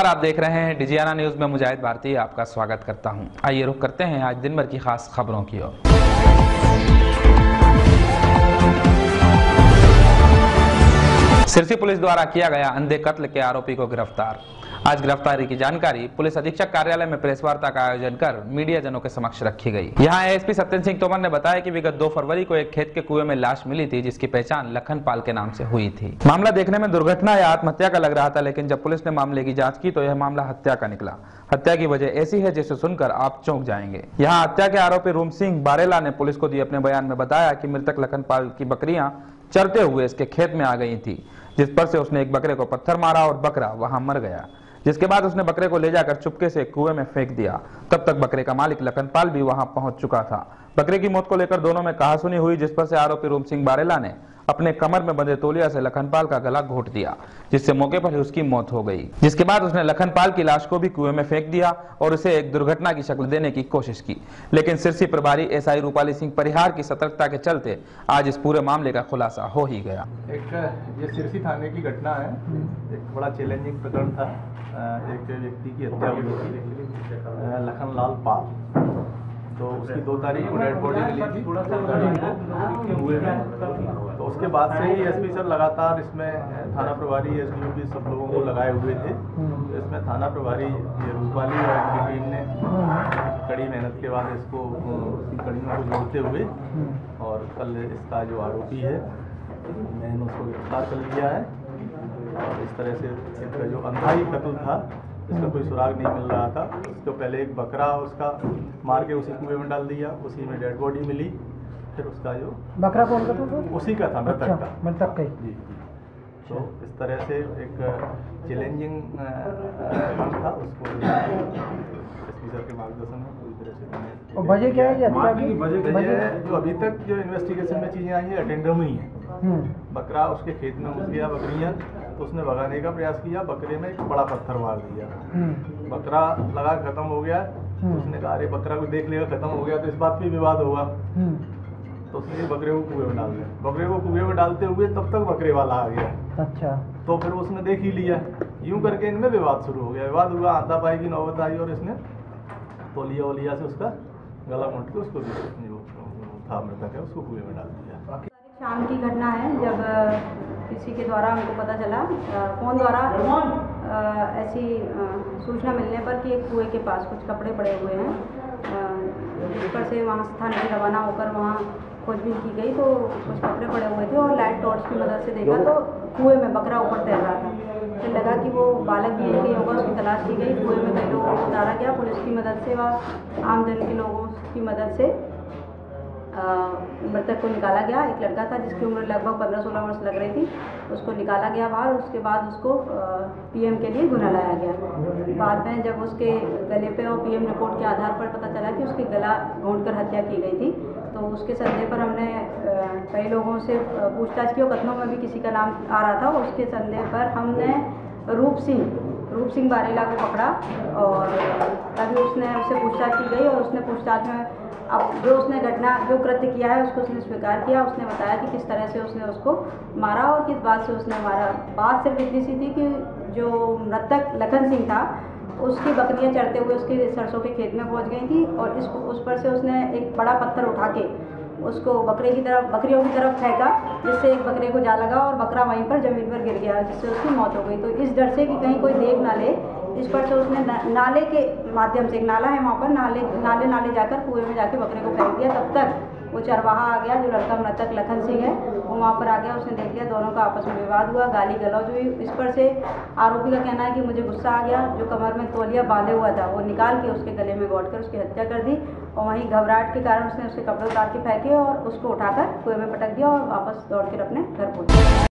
नमस्कार, आप देख रहे हैं डिजियाना न्यूज में मुजाहिद भारती आपका स्वागत करता हूं। आइए रुख करते हैं आज दिन भर की खास खबरों की ओर। सिरसी पुलिस द्वारा किया गया अंधे कत्ल के आरोपी को गिरफ्तार। आज गिरफ्तारी की जानकारी पुलिस अधीक्षक कार्यालय में प्रेस वार्ता का आयोजन कर मीडिया जनों के समक्ष रखी गई। यहां एएसपी सत्येंद्र सिंह तोमर ने बताया कि विगत 2 फरवरी को एक खेत के कुएं में लाश मिली थी, जिसकी पहचान लखन पाल के नाम से हुई थी। मामला देखने में दुर्घटना या आत्महत्या का लग रहा था, लेकिन जब पुलिस ने मामले की जाँच की तो यह मामला हत्या का निकला। हत्या की वजह ऐसी है जिसे सुनकर आप चौंक जाएंगे। यहाँ हत्या के आरोपी रूम सिंह बारेला ने पुलिस को दिए अपने बयान में बताया कि मृतक लखन पाल की बकरियां चरते हुए इसके खेत में आ गई थी, जिस पर से उसने एक बकरे को पत्थर मारा और बकरा वहां मर गया। जिसके बाद उसने बकरे को ले जाकर चुपके से कुएं में फेंक दिया। तब तक बकरे का मालिक लखनपाल भी वहां पहुंच चुका था। बकरे की मौत को लेकर दोनों में कहासुनी हुई, जिस पर से आरोपी रूम सिंह बारेला ने अपने कमर में बंधे तौलिया से लखनपाल का गला घोंट दिया, जिससे मौके पर ही उसकी मौत हो गई। जिसके बाद उसने लखनपाल की लाश को भी कुएं में फेंक दिया और उसे एक दुर्घटना की शक्ल देने की कोशिश की। लेकिन सिरसी प्रभारी एसआई रूपाली सिंह परिहार की सतर्कता के चलते आज इस पूरे मामले का खुलासा हो ही गया। ये सिरसी थाने की घटना है। एक बड़ा चैलेंजिंग प्रकरण था। एक व्यक्ति की हत्या हुई थी, लखनलाल पाल। तो उसकी 2 तारीख को डेड बॉडी मिली थी, 2 तारीख को हुए में। तो उसके बाद से ही एसपी सर लगातार इसमें थाना प्रभारी एसडीओ भी सब लोगों को लगाए हुए थे। तो इसमें थाना प्रभारी रूपाली और इनकी टीम ने कड़ी मेहनत के बाद इसको कड़ियों को जोड़ते हुए और कल इसका जो आरोपी है मैंने उसको गिरफ्तार कर लिया है। और इस तरह से इसका जो अंधाई कत्ल था, इसका कोई सुराग नहीं मिल रहा था। उसको पहले एक बकरा उसका मार के उसी कुएं में डाल दिया, उसी में डेड बॉडी मिली। फिर उसका जो बकरा कौन का था? उसी का था, मृतक का। मृतक का जी। तो इस तरह से एक चैलेंजिंग था, उसको एसपी सर के मार्गदर्शन में पूरी तरह से। और वजह क्या है ये हत्या की? वजह जो अभी तक जो इन्वेस्टिगेशन में चीज़ें आई है, अटेंडम ही है। बकरा उसके खेत में घुस गया, बकरियाँ, तो उसने भगाने का प्रयास किया, बकरे में एक बड़ा पत्थर मार दिया। बकरा लगा खत्म हो गया। उसने कहा अरे बकरा को देख लेगा खत्म हो गया, तो इस बात पे विवाद होगा। तो उसने बकरे को कुएं में डाल दिया। बकरे को कुएं में डालते हुए तब तक बकरे वाला आ गया। अच्छा। तो फिर उसने देख ही लिया। यूं करके इनमें विवाद शुरू हो गया। विवाद हुआ, हाथापाई की नौबत आई और इसने तौलिया वलिया से उसका गला घोंट के उसको जो था मृतक है उसको कुएं में डाल दिया। शाम की घटना है, जब किसी के द्वारा हमको पता चला फ़ोन द्वारा ऐसी सूचना मिलने पर कि एक कुएं के पास कुछ कपड़े पड़े हुए हैं। जिस पर से वहाँ से थाने से रवाना होकर वहाँ खोजबीन की गई तो कुछ कपड़े पड़े हुए थे और लाइट टॉर्च की मदद से देखा तो कुएं में बकरा ऊपर तैर रहा था। फिर लगा कि वो बालक भी यही होगा, उसकी तलाश की गई। कुएं में कई लोगों को उतारा गया, पुलिस की मदद से व आमजन के लोगों की मदद से मृतक को निकाला गया। एक लड़का था जिसकी उम्र लगभग 15-16 वर्ष लग रही थी, उसको निकाला गया बाहर। उसके बाद उसको पीएम के लिए गुना लाया गया। बाद में जब उसके गले पे और पीएम रिपोर्ट के आधार पर पता चला कि उसके गला घोंटकर हत्या की गई थी, तो उसके संदेह पर हमने कई लोगों से पूछताछ की और कथनों में भी किसी का नाम आ रहा था। उसके संदेह पर हमने रूप सिंह बारेला को पकड़ा और तभी उससे पूछताछ की गई और उसने पूछताछ में अब जो उसने घटना जो कृत्य किया है उसको उसने स्वीकार किया। उसने बताया कि किस तरह से उसने उसको मारा और किस बात से उसने मारा। बात सिर्फ इतनी सी थी कि जो मृतक लखन सिंह था उसकी बकरियां चरते हुए उसके सरसों के खेत में पहुंच गई थी और उस पर से उसने एक बड़ा पत्थर उठा के उसको बकरियों की तरफ फेंका, जिससे एक बकरे को जा लगा और बकरा वहीं पर ज़मीन पर गिर गया, जिससे उसकी मौत हो गई। तो इस डर से कि कहीं कोई देख ना ले, इस पर से उसने नाले के माध्यम से, एक नाला है वहाँ पर, नाले जाकर कुएं में जाके बकरे को फेंक दिया। तब तक वो चरवाहा आ गया, जो लड़का मृतक लखन सिंह है, वो वहाँ पर आ गया। उसने देख लिया, दोनों का आपस में विवाद हुआ, गाली गलौज हुई। इस पर से आरोपी का कहना है कि मुझे गुस्सा आ गया, जो कमर में तौलिया बांधे हुआ था वो निकाल के उसके गले में घोंट कर उसकी हत्या कर दी। और वहीं घबराहट के कारण उसने उसके कपड़े उतार के फेंके और उसको उठाकर कुएं में पटक दिया और वापस दौड़ कर अपने घर पहुँचा।